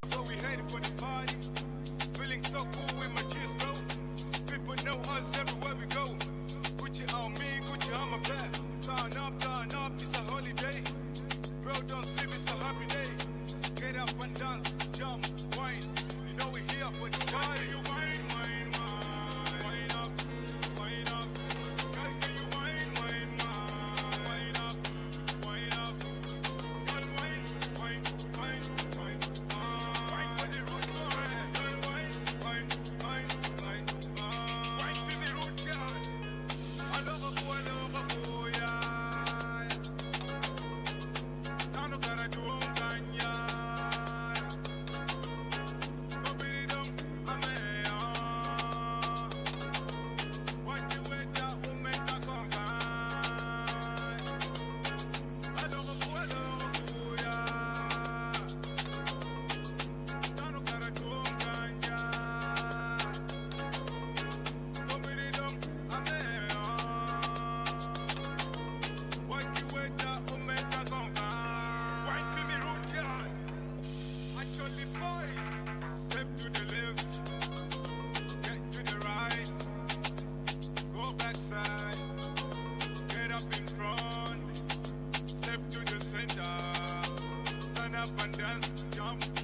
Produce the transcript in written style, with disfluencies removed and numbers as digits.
So we headed for the party. Feeling so cool with my G's, bro. People know us everywhere we go. Gucci on me, Gucci on my back. Turn up, it's a holiday. Bro, don't sleep, it's a happy day. Get up and dance, jump, wine. You know we here for the party. You wine, wine, wine. Wine up, wine up. Girl, can you wine, wine, wine. Wine up, wine up. Girl, wine, wine, wine, wine. Wine for the root, girl. Girl, wine, wine, wine, wine. Wine to the root, girl. I love a boy, yeah. Now look at I do, yeah. Actually, boys, step to the left, get to the right, go backside, get up in front, step to the center, stand up and dance, jump.